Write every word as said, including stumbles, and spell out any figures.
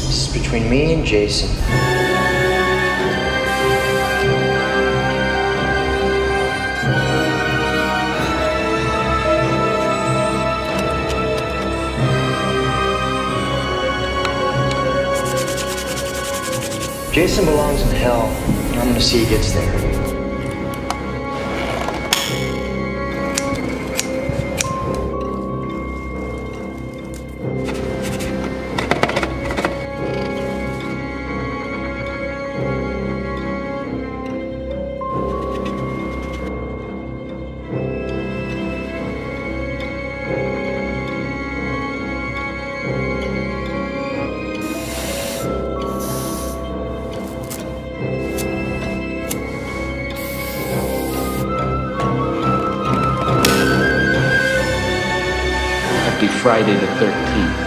This is between me and Jason. Jason belongs in hell, and I'm gonna see he gets there. Friday the thirteenth.